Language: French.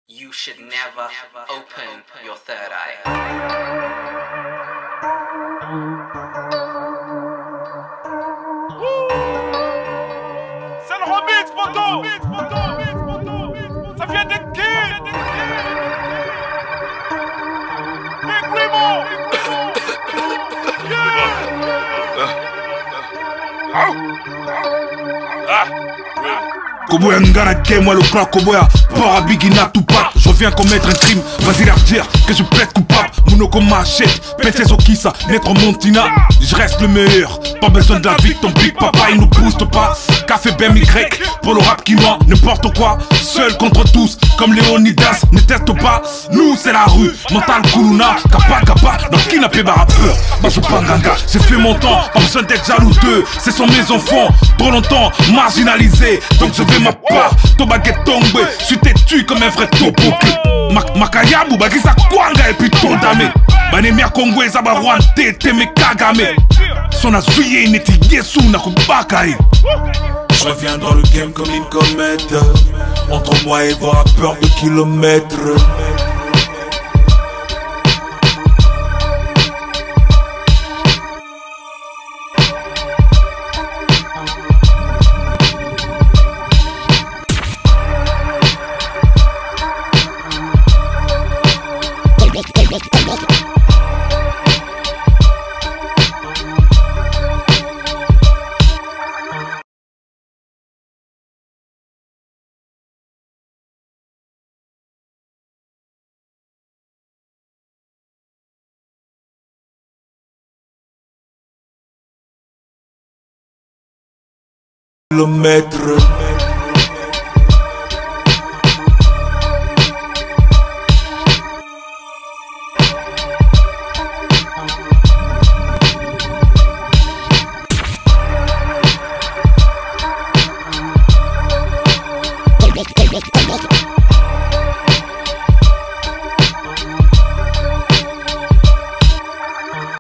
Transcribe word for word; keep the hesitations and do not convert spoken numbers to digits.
you should never open your third eye. C'est le remix, photo. Ça vient de qui? Big Remo. Koboya Ngana Game, moi le clan Koboya, port à Bigina Tupac. Je viens commettre un crime, vas-y leur dire que je plaide coupable. Mounoko machette, Pentes Okissa, Maître Montina. Je reste le meilleur, pas besoin de la vie de ton big papa, il nous booste pas. Café B M Y, pour le rap quinoa, n'importe quoi. Seul contre tous, comme Léonidas, ne teste pas. Nous c'est la rue, mental Kuluna, Kappa Kappa, dans Kinapé rappeur. Bajo Panganga, j'ai fait mon temps, pas besoin d'être jaloux d'eux. Ce sont mes enfants, trop longtemps marginalisés, donc je vais ma part. Tobaguet tombe, je suis têtu comme un vrai topo. Makayabu, Bagisa Kwanga et puis Todame. Banemia Kongo et Zabarouan, Tete me Kagame. Son azuye neti Yesu na Kubakaï. Je reviens dans le game comme une comète. Entre moi et vos rappeurs de kilomètres. Kilomètres.